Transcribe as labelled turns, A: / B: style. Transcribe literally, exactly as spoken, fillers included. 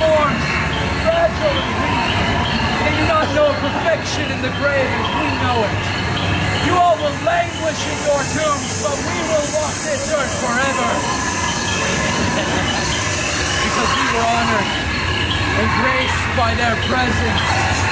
A: forms, fragile and weak. They do not know perfection in the grave as we know it. You all will languish in your tombs, but we will walk this earth forever. Because we were honored and graced by their presence.